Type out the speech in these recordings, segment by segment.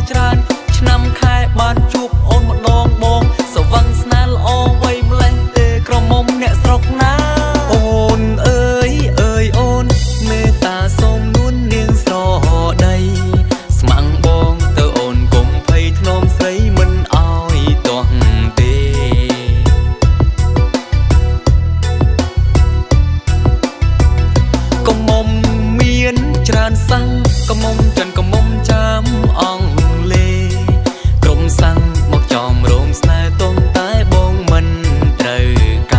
ច្រើនឆ្នាំខែបានជួបអូនម្ដងបងសវឹងស្នេហ៍ល្អវ័យម្លេះទេក្រមុំអ្នកស្រុកណាអូនអើយអើយអូនមេត្តាសូមនួននាងស្រដីស្មាំងបងទៅអូនកុំភ័យធ្នមស្រីមិនអោយទាស់ទេកុំមុំមានច្រើនសាំងកុំមុំចិនកុំមុំចាំអង់លេក្រុមសាំងមកចំរោមស្នេហ៍ទុំតែបងមិនត្រូវ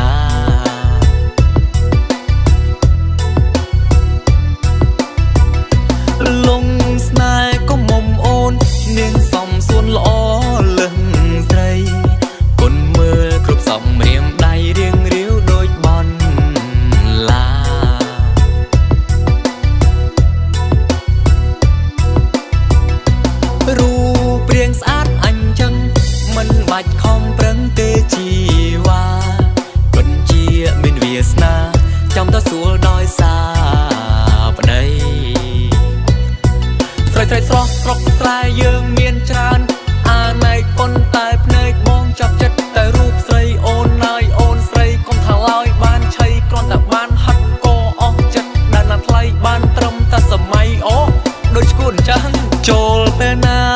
ការលងស្នេហ៍កុំមុំអូននាងសំសួនល្អលឹងស្រីគុនមើលគ្រប់សំរៀមដៃរៀងរាវដូចបនឡារូបរាងស្អាតអញ្ចឹងមិនបាច់ខំប្រឹងទេជីវ៉ាពិតជាមានវាសនាចាំតសួលដោយសារប្តីស្រ័យស្រស់ស្រុកស្រែយើងមានច្រើនអាណែកប៉ុន្តែភ្នែកបងចាប់ចិត្តតែរូបស្រីអូនហើយអូនស្រីកុំថាឡើយបានឆៃគ្រាន់តែបានហិតក៏អស់ចិត្តដែលណាថ្លៃបានត្រឹមតែសម័យអូដូចឈួនអញ្ចឹងចូលពេលណា